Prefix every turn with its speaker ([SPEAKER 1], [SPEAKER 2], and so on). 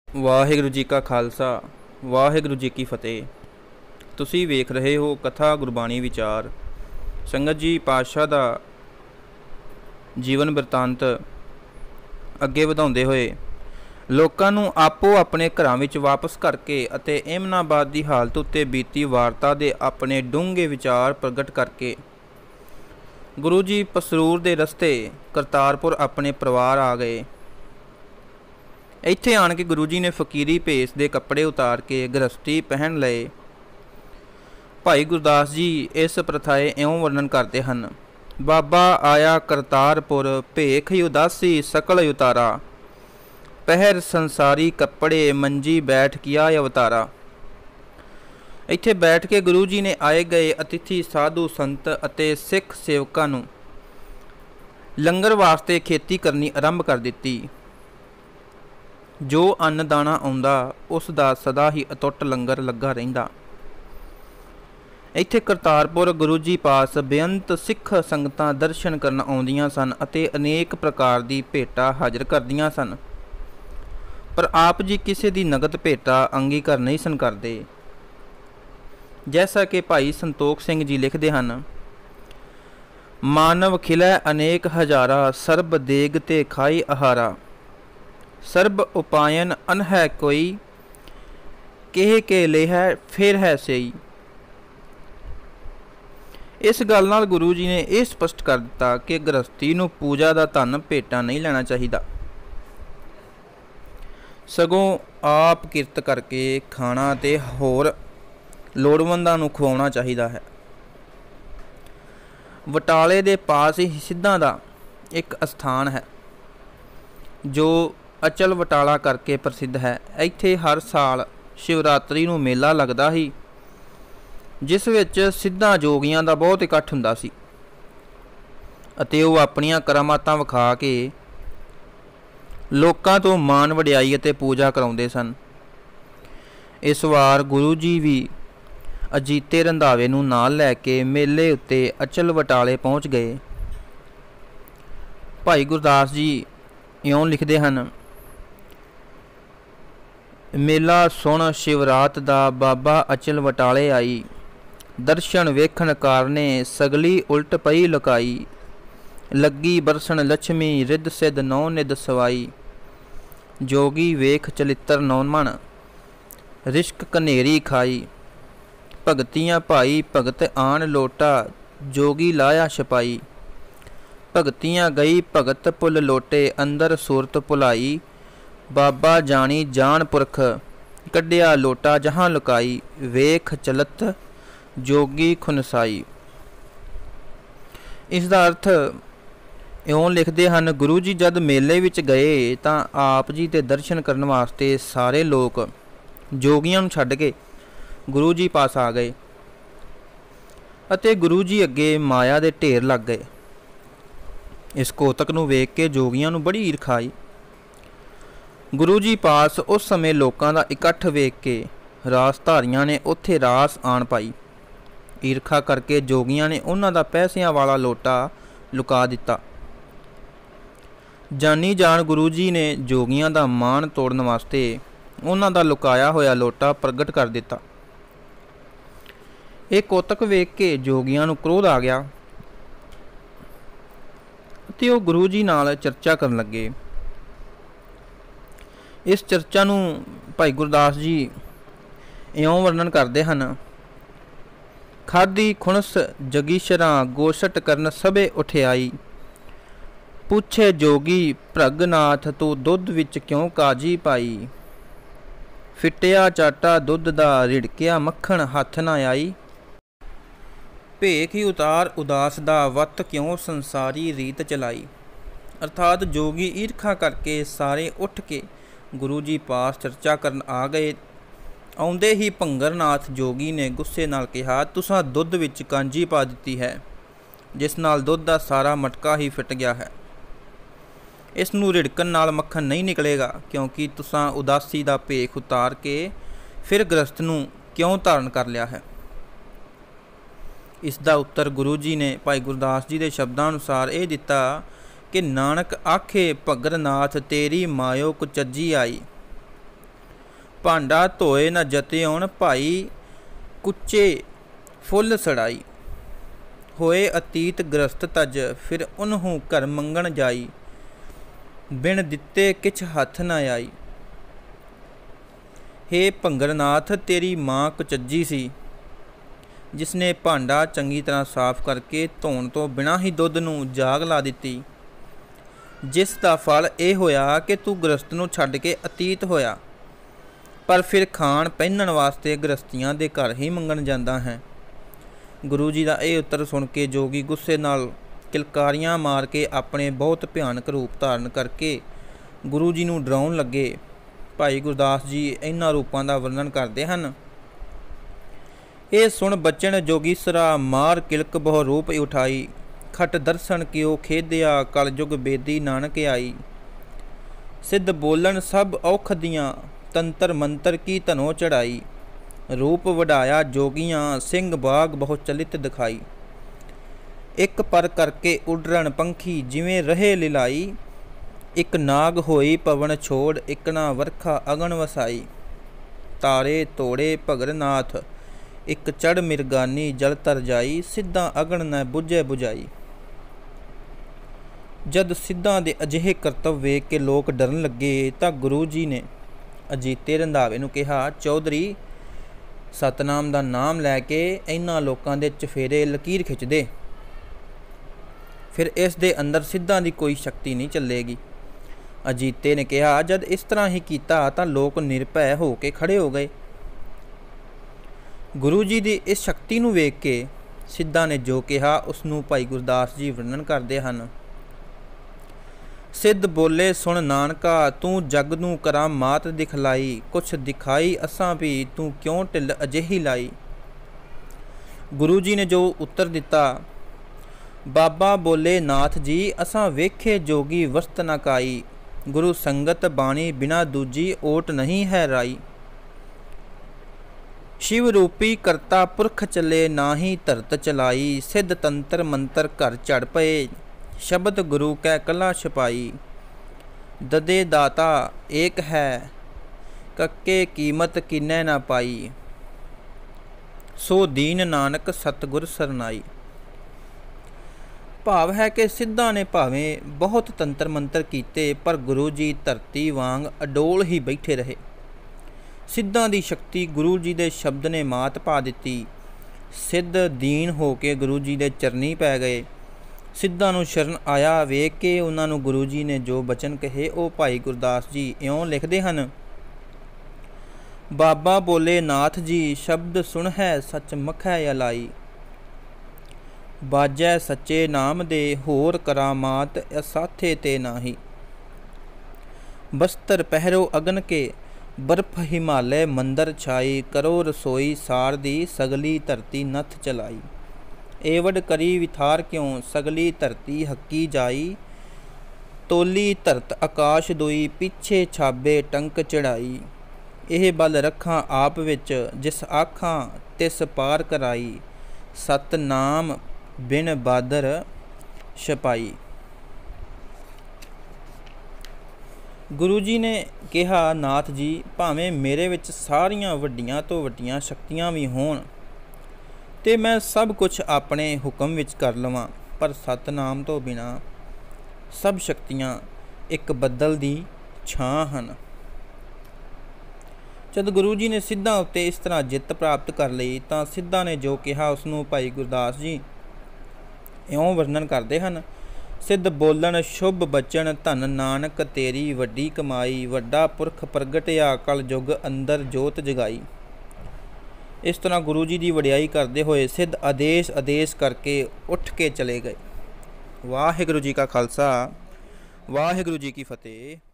[SPEAKER 1] ਵਾਹਿਗੁਰੂ ਜੀ ਕਾ ਖਾਲਸਾ, ਵਾਹਿਗੁਰੂ ਜੀ ਕੀ ਫਤਿਹ। ਤੁਸੀਂ ਵੇਖ ਰਹੇ ਹੋ ਕਥਾ ਗੁਰਬਾਣੀ ਵਿਚਾਰ। ਸੰਗਤ ਜੀ, ਪਾਤਸ਼ਾਹ ਦਾ ਜੀਵਨ ਬਿਰਤਾਂਤ ਅੱਗੇ ਵਧਾਉਂਦੇ ਹੋਏ ਲੋਕਾਂ ਨੂੰ ਆਪੋ ਆਪਣੇ ਘਰਾਂ ਵਿੱਚ ਵਾਪਸ ਕਰਕੇ ਅਤੇ ਏਮਨਾਬਾਦ ਦੀ ਹਾਲਤ ਉੱਤੇ ਬੀਤੀ ਵਾਰਤਾ ਦੇ ਆਪਣੇ ਡੂੰਘੇ ਵਿਚਾਰ ਪ੍ਰਗਟ ਕਰਕੇ ਗੁਰੂ ਜੀ ਪਸਰੂਰ ਦੇ ਰਸਤੇ ਕਰਤਾਰਪੁਰ ਆਪਣੇ ਪਰਿਵਾਰ ਆ ਗਏ। ਇੱਥੇ ਆਣ ਕੇ ਗੁਰੂ ਜੀ ਨੇ ਫਕੀਰੀ ਭੇਸ ਦੇ ਕੱਪੜੇ ਉਤਾਰ ਕੇ ਗ੍ਰਸਤੀ ਪਹਿਨ ਲਏ। ਭਾਈ ਗੁਰਦਾਸ ਜੀ ਇਸ ਪ੍ਰਥਾਏ ਇਉਂ ਵਰਣਨ ਕਰਦੇ ਹਨ। ਬਾਬਾ ਆਇਆ ਕਰਤਾਰਪੁਰ, ਭੇਖ ਉਦਾਸੀ ਸਕਲ ਉਤਾਰਾ, ਪਹਿਰ ਸੰਸਾਰੀ ਕੱਪੜੇ, ਮੰਜੀ ਬੈਠ ਕੀਆ ਅਵਤਾਰਾ। ਇੱਥੇ ਬੈਠ ਕੇ ਗੁਰੂ ਜੀ ਨੇ ਆਏ ਗਏ ਅਤਿਥੀ ਸਾਧੂ ਸੰਤ ਅਤੇ ਸਿੱਖ ਸੇਵਕਾਂ ਨੂੰ ਲੰਗਰ ਵਾਸਤੇ ਖੇਤੀ ਕਰਨੀ ਆਰੰਭ ਕਰ ਦਿੱਤੀ। ਜੋ ਅੰਨ ਦਾਣਾ ਆਉਂਦਾ ਉਸ ਦਾ ਸਦਾ ਹੀ ਅਟੁੱਟ ਲੰਗਰ ਲੱਗਾ ਰਹਿੰਦਾ। ਇੱਥੇ ਕਰਤਾਰਪੁਰ ਗੁਰੂ ਜੀ ਪਾਸ ਬੇਅੰਤ ਸਿੱਖ ਸੰਗਤਾਂ ਦਰਸ਼ਨ ਕਰਨ ਆਉਂਦੀਆਂ ਸਨ ਅਤੇ ਅਨੇਕ ਪ੍ਰਕਾਰ ਦੀ ਭੇਟਾ ਹਾਜ਼ਰ ਕਰਦੀਆਂ ਸਨ, ਪਰ ਆਪ ਜੀ ਕਿਸੇ ਦੀ ਨਗਦ ਭੇਟਾ ਅੰਗੀਕਾਰ ਨਹੀਂ ਸਨ ਕਰਦੇ। ਜੈਸਾ ਕਿ ਭਾਈ ਸੰਤੋਖ ਸਿੰਘ ਜੀ ਲਿਖਦੇ ਹਨ, ਮਾਨਵ ਖਿਲੈ ਅਨੇਕ ਹਜ਼ਾਰਾ, ਸਰਬ ਦੇਗ ਤੇ ਖਾਈ ਆਹਾਰਾ, ਸਰਬ ਉਪਾਇਨ ਅਨ ਹੈ ਕੋਈ, ਕਹਿ ਕੇ ਲਿਹੈ ਫਿਰ ਹੈ ਸਈ। ਇਸ ਗੱਲ ਨਾਲ ਗੁਰੂ ਜੀ ਨੇ ਇਹ ਸਪਸ਼ਟ ਕਰ ਦਿੱਤਾ ਕਿ ਗ੍ਰਸਤੀ ਨੂੰ ਪੂਜਾ ਦਾ ਧਨ ਭੇਟਾ ਨਹੀਂ ਲੈਣਾ ਚਾਹੀਦਾ, ਸਗੋਂ ਆਪ ਕਿਰਤ ਕਰਕੇ ਖਾਣਾ ਤੇ ਹੋਰ ਲੋੜਵੰਦਾਂ ਨੂੰ ਖਵਾਉਣਾ ਚਾਹੀਦਾ ਹੈ। ਬਟਾਲੇ ਦੇ ਪਾਸ ਹੀ ਸਿੱਧਾਂ ਦਾ ਇੱਕ ਅਸਥਾਨ ਹੈ ਜੋ ਅਚਲ ਬਟਾਲਾ ਕਰਕੇ ਪ੍ਰਸਿੱਧ ਹੈ। ਇੱਥੇ ਹਰ ਸਾਲ ਸ਼ਿਵਰਾਤਰੀ ਨੂੰ ਮੇਲਾ ਲੱਗਦਾ ਸੀ, ਜਿਸ ਵਿੱਚ ਸਿੱਧਾਂ ਜੋਗੀਆਂ ਦਾ ਬਹੁਤ ਇਕੱਠ ਹੁੰਦਾ ਸੀ ਅਤੇ ਉਹ ਆਪਣੀਆਂ ਕਰਾਮਾਤਾਂ ਵਿਖਾ ਕੇ ਲੋਕਾਂ ਤੋਂ ਮਾਣ ਵਡਿਆਈ ਅਤੇ ਪੂਜਾ ਕਰਾਉਂਦੇ ਸਨ। ਇਸ ਵਾਰ ਗੁਰੂ ਜੀ ਵੀ ਅਜੀਤੇ ਰੰਧਾਵੇ ਨੂੰ ਨਾਲ ਲੈ ਕੇ ਮੇਲੇ ਉੱਤੇ ਅਚਲ ਬਟਾਲੇ ਪਹੁੰਚ ਗਏ। ਭਾਈ ਗੁਰਦਾਸ ਜੀ ਇਉਂ ਲਿਖਦੇ ਹਨ, ਮੇਲਾ ਸੁਣ ਸ਼ਿਵਰਾਤ ਦਾ ਬਾਬਾ ਅਚਲ ਬਟਾਲੇ ਆਈ, ਦਰਸ਼ਨ ਵੇਖਣ ਕਾਰਨੇ ਸਗਲੀ ਉਲਟ ਪਈ ਲੁਕਾਈ, ਲੱਗੀ ਬਰਸਣ ਲక్ష్ਮੀ ਰਿੱਧ ਸਿੱਧ ਨੌ ਨਿਧ ਸਵਾਈ, ਜੋਗੀ ਵੇਖ ਚਲਿੱਤਰ ਨੌ ਮਣ ਰਿਸ਼ਕ ਕਨੇਰੀ ਖਾਈ, ਭਗਤੀਆਂ ਭਾਈ ਭਗਤ ਆਣ ਲੋਟਾ, ਜੋਗੀ ਲਾਇਆ ਛਪਾਈ, ਭਗਤੀਆਂ ਗਈ ਭਗਤ ਪੁੱਲ ਲੋਟੇ, ਅੰਦਰ ਸੂਰਤ ਭੁਲਾਈ, ਬਾਬਾ ਜਾਣੀ ਜਾਣ ਪੁਰਖ, ਕੱਢਿਆ ਲੋਟਾ ਜਹਾਂ ਲੁਕਾਈ, ਵੇਖ ਚਲਤ ਜੋਗੀ ਖੁਨਸਾਈ। ਇਸ ਦਾ ਅਰਥ ਇਉਂ ਲਿਖਦੇ ਹਨ, ਗੁਰੂ ਜੀ ਜਦ ਮੇਲੇ ਵਿੱਚ ਗਏ ਤਾਂ ਆਪ ਜੀ ਦੇ ਦਰਸ਼ਨ ਕਰਨ ਵਾਸਤੇ ਸਾਰੇ ਲੋਕ ਜੋਗੀਆਂ ਨੂੰ ਛੱਡ ਕੇ ਗੁਰੂ ਜੀ ਪਾਸ ਆ ਗਏ ਅਤੇ ਗੁਰੂ ਜੀ ਅੱਗੇ ਮਾਇਆ ਦੇ ਢੇਰ ਲੱਗ ਗਏ। ਇਸ ਕੋਤਕ ਨੂੰ ਵੇਖ ਕੇ ਜੋਗੀਆਂ ਨੂੰ ਬੜੀ ਈਰਖਾ ਆਈ। ਗੁਰੂ ਜੀ ਪਾਸ ਉਸ ਸਮੇਂ ਲੋਕਾਂ ਦਾ ਇਕੱਠ ਵੇਖ ਕੇ ਰਾਸਧਾਰੀਆਂ ਨੇ ਉੱਥੇ ਰਾਸ ਆਣ ਪਾਈ। ਈਰਖਾ ਕਰਕੇ ਜੋਗੀਆਂ ਨੇ ਉਹਨਾਂ ਦਾ ਪੈਸਿਆਂ ਵਾਲਾ ਲੋਟਾ ਲੁਕਾ ਦਿੱਤਾ। ਜਾਨੀ ਜਾਣ ਗੁਰੂ ਜੀ ਨੇ ਜੋਗੀਆਂ ਦਾ ਮਾਣ ਤੋੜਨ ਵਾਸਤੇ ਉਹਨਾਂ ਦਾ ਲੁਕਾਇਆ ਹੋਇਆ ਲੋਟਾ ਪ੍ਰਗਟ ਕਰ ਦਿੱਤਾ। ਇਹ ਕੋਤਕ ਵੇਖ ਕੇ ਜੋਗੀਆਂ ਨੂੰ ਕ੍ਰੋਧ ਆ ਗਿਆ ਅਤੇ ਉਹ ਗੁਰੂ ਜੀ ਨਾਲ ਚਰਚਾ ਕਰਨ ਲੱਗੇ। ਇਸ ਚਰਚਾ ਨੂੰ ਭਾਈ ਗੁਰਦਾਸ ਜੀ ਇਉਂ ਵਰਣਨ ਕਰਦੇ ਹਨ, ਖਾਦੀ ਖੁਣਸ ਜਗੀਸ਼ਰਾਂ, ਗੋਸ਼ਟ ਕਰਨ ਸਭੇ ਉਠਿਆਈ, ਪੁੱਛੇ ਜੋਗੀ ਭ੍ਰਗਨਾਥ ਤੂੰ ਦੁੱਧ ਵਿੱਚ ਕਿਉਂ ਕਾਜੀ ਪਾਈ, ਫਿੱਟਿਆ ਚਾਟਾ ਦੁੱਧ ਦਾ ਰਿੜਕਿਆ ਮੱਖਣ ਹੱਥ ਨਾ ਆਈ, ਭੇਖ ਹੀ ਉਤਾਰ ਉਦਾਸ ਦਾ ਵੱਤ ਕਿਉਂ ਸੰਸਾਰੀ ਰੀਤ ਚਲਾਈ। ਅਰਥਾਤ ਜੋਗੀ ਈਰਖਾ ਕਰਕੇ ਸਾਰੇ ਉੱਠ ਕੇ ਗੁਰੂ ਜੀ ਪਾਸ ਚਰਚਾ ਕਰਨ ਆ ਗਏ। ਆਉਂਦੇ ਹੀ ਭੰਗਰਨਾਥ ਜੋਗੀ ਨੇ ਗੁੱਸੇ ਨਾਲ ਕਿਹਾ, ਤੁਸਾਂ ਦੁੱਧ ਵਿੱਚ ਕਾਂਜੀ ਪਾ ਦਿੱਤੀ ਹੈ, ਜਿਸ ਨਾਲ ਦੁੱਧ ਦਾ ਸਾਰਾ ਮਟਕਾ ਹੀ ਫਿੱਟ ਗਿਆ ਹੈ। ਇਸ ਨੂੰ ਰਿੜਕਣ ਨਾਲ ਮੱਖਣ ਨਹੀਂ ਨਿਕਲੇਗਾ, ਕਿਉਂਕਿ ਤੁਸਾਂ ਉਦਾਸੀ ਦਾ ਭੇਖ ਉਤਾਰ ਕੇ ਫਿਰ ਗ੍ਰਸਤ ਨੂੰ ਕਿਉਂ ਧਾਰਨ ਕਰ ਲਿਆ ਹੈ। ਇਸ ਦਾ ਉੱਤਰ ਗੁਰੂ ਜੀ ਨੇ ਭਾਈ ਗੁਰਦਾਸ ਜੀ ਦੇ ਸ਼ਬਦਾਂ ਅਨੁਸਾਰ ਇਹ ਦਿੱਤਾ कि नानक आखे भगरनाथ तेरी मायो कुचज्जी आई। ਭਾਂਡਾ ਧੋਏ ਨਾ ਜਤਿਉਣ ਭਾਈ, ਕੁੱਚੇ ਫੁੱਲ ਸੜਾਈ। ਹੋਏ ਅਤੀਤ ਗ੍ਰਸਤ ਤਜ, ਫਿਰ ਉਨਹੂ ਘਰ ਮੰਗਣ ਜਾਈ। ਬਿਨ ਦਿੱਤੇ ਕਿਛ ਹੱਥ ਨਾ ਆਈ। ਹੇ ਭੰਗਰਨਾਥ, ਤੇਰੀ ਮਾਂ ਕੁਚੱਜੀ ਸੀ, ਜਿਸਨੇ ਭਾਂਡਾ ਚੰਗੀ ਤਰ੍ਹਾਂ ਸਾਫ਼ ਕਰਕੇ ਧੋਣ ਤੋਂ ਬਿਨਾਂ ਹੀ ਦੁੱਧ ਨੂੰ ਜਾਗ ਲਾ ਦਿੱਤੀ, ਜਿਸ ਦਾ ਫਲ ਇਹ ਹੋਇਆ ਕਿ ਤੂੰ ਗ੍ਰਸਤ ਨੂੰ ਛੱਡ ਕੇ ਅਤੀਤ ਹੋਇਆ, ਪਰ ਫਿਰ ਖਾਣ ਪਹਿਨਣ ਵਾਸਤੇ ਗ੍ਰਸਤੀਆਂ ਦੇ ਘਰ ਹੀ ਮੰਗਣ ਜਾਂਦਾ ਹੈ। ਗੁਰੂ ਜੀ ਦਾ ਇਹ ਉੱਤਰ ਸੁਣ ਕੇ ਜੋਗੀ ਗੁੱਸੇ ਨਾਲ ਕਿਲਕਾਰੀਆਂ ਮਾਰ ਕੇ ਆਪਣੇ ਬਹੁਤ ਭਿਆਨਕ ਰੂਪ ਧਾਰਨ ਕਰਕੇ ਗੁਰੂ ਜੀ ਨੂੰ ਡਰਾਉਣ ਲੱਗੇ। ਭਾਈ ਗੁਰਦਾਸ ਜੀ ਇਹਨਾਂ ਰੂਪਾਂ ਦਾ ਵਰਣਨ ਕਰਦੇ ਹਨ। ਇਹ ਸੁਣ ਬਚਨ ਜੋਗੀਸਰਾ, ਮਾਰ ਕਿਲਕ ਬਹੁ ਰੂਪ ਉਠਾਈ। ਖਟ ਦਰਸ਼ਨ ਕਿਉ ਖੇਦਿਆ, ਕਲਯੁਗ ਬੇਦੀ ਨਾਨਕ ਆਈ। ਸਿੱਧ ਬੋਲਣ ਸਭ ਔਖਦੀਆਂ, ਤੰਤਰ ਮੰਤਰ ਕੀ ਧਨੋ ਚੜਾਈ। ਰੂਪ ਵਡਾਇਆ ਜੋਗੀਆਂ, ਸਿੰਘ ਬਾਗ ਬਹੁ ਚਲਿਤ ਦਿਖਾਈ। ਇੱਕ ਪਰ ਕਰਕੇ ਉਡਰਨ ਪੰਖੀ, ਜਿਵੇਂ ਰਹੇ ਲਿਲਾਈ। ਇੱਕ ਨਾਗ ਹੋਈ ਪਵਨ ਛੋੜ, ਇਕਣਾ ਵਰਖਾ ਅਗਨ ਵਸਾਈ। ਤਾਰੇ ਤੋੜੇ ਭਗਰਨਾਥ, ਇੱਕ ਚੜ ਮਿਰਗਾਨੀ ਜਲ ਤਰ ਜਾਈ। ਸਿੱਧਾਂ ਅਗਨ ਨ ਬੁਝੇ ਬੁਝਾਈ। ਜਦ ਸਿੱਧਾਂ ਦੇ ਅਜਿਹੇ ਕਰਤੱਵ ਵੇਖ ਕੇ ਲੋਕ ਡਰਨ ਲੱਗੇ ਤਾਂ ਗੁਰੂ ਜੀ ਨੇ ਅਜੀਤੇ ਰੰਧਾਵੇ ਨੂੰ ਕਿਹਾ, ਚੌਧਰੀ ਸਤਨਾਮ ਦਾ ਨਾਮ ਲੈ ਕੇ ਇਹਨਾਂ ਲੋਕਾਂ ਦੇ ਚਫੇਰੇ ਲਕੀਰ ਖਿੱਚ ਦੇ, ਫਿਰ ਇਸ ਦੇ ਅੰਦਰ ਸਿੱਧਾਂ ਦੀ ਕੋਈ ਸ਼ਕਤੀ ਨਹੀਂ ਚੱਲੇਗੀ। ਅਜੀਤੇ ਨੇ ਕਿਹਾ, ਜਦ ਇਸ ਤਰ੍ਹਾਂ ਹੀ ਕੀਤਾ ਤਾਂ ਲੋਕ ਨਿਰਭੈ ਹੋ ਕੇ ਖੜੇ ਹੋ ਗਏ। ਗੁਰੂ ਜੀ ਦੀ ਇਸ ਸ਼ਕਤੀ ਨੂੰ ਵੇਖ ਕੇ ਸਿੱਧਾਂ ਨੇ ਜੋ ਕਿਹਾ ਉਸ ਨੂੰ ਭਾਈ ਗੁਰਦਾਸ ਜੀ ਵਰਣਨ ਕਰਦੇ ਹਨ। ਸਿੱਧ ਬੋਲੇ, ਸੁਣ ਨਾਨਕਾ, ਤੂੰ ਜਗ ਨੂੰ ਕਰਾਂ ਮਾਤ ਦਿਖਲਾਈ। ਕੁਛ ਦਿਖਾਈ ਅਸਾਂ ਵੀ, ਤੂੰ ਕਿਉਂ ਢਿੱਲ ਅਜਿਹੀ ਲਾਈ। ਗੁਰੂ ਜੀ ਨੇ ਜੋ ਉੱਤਰ ਦਿੱਤਾ, ਬਾਬਾ ਬੋਲੇ, ਨਾਥ ਜੀ ਅਸਾਂ ਵੇਖੇ ਜੋਗੀ ਵਸਤ ਨਾ ਕਾਈ। ਗੁਰੂ ਸੰਗਤ ਬਾਣੀ ਬਿਨਾ ਦੂਜੀ ਓਟ ਨਹੀਂ ਹੈ ਰਾਈ। शिव रूपी करता पुरख चले, नाही धरत चलाई। सिद्ध तंत्र मंत्र घर चढ़ पए, शब्द गुरु कै कला छपाई। ददे दाता एक है, कक्के कीमत किन्नै ना पाई। सो दीन नानक सतगुर सरनाई। भाव है कि सिद्धां ने भावें बहुत तंत्र मंत्र कीते, पर गुरु जी धरती वांग अडोल ही बैठे रहे। सिद्धां दी शक्ति गुरु जी दे शब्द ने मात पा दिती। सिद्ध दीन हो के गुरु जी दे चरनी पै गए। सिद्धां नूं शरण आया वेख के उन्हां नूं गुरु जी ने जो बचन कहे वो भाई गुरदास जी इउं लिखदे हन। बाबा बोले, नाथ जी शब्द सुन है सच मखै अलाई। बाजै सच्चे नाम दे, होर करामात असाथे ते नाही। बस्तर पहरो अगन के, बर्फ हिमालय मंदर छाई। करो रसोई सार दी, सगली धरती नथ चलाई। एवड करी विथार क्यों, सगली धरती हक्की जाई। तोली धरत आकाश दोई, पीछे छाबे टंक चढ़ाई। एह बल रखां आप विच, जिस आखां तिस पार कराई। सत नाम बिन बादर छपाई। गुरु जी ने कहा, नाथ जी भावें मेरे विच सारियां वड्डियां तो वड्डियां शक्तियां भी होण ते मैं सब कुछ अपने हुक्म विच कर लवां, पर सतनाम तो बिना सब शक्तियां एक बदल दी छां हन। जद गुरु जी ने सिद्धां उत्ते इस तरह जित प्राप्त कर लई तां सिद्धां ने जो कहा उसनूं भाई गुरदास जी इउं वर्णन करते हैं। सिद्ध बोलन शुभ बचन, धन नानक तेरी वड्डी कमाई। वड्डा पुरख प्रगटिया, कल युग अंदर जोत जगाई। इस तरह गुरु जी की वडियाई करते हुए सिद्ध आदेश आदेश करके उठ के चले गए। वाहिगुरू जी का खालसा, वाहिगुरू जी की फतेह।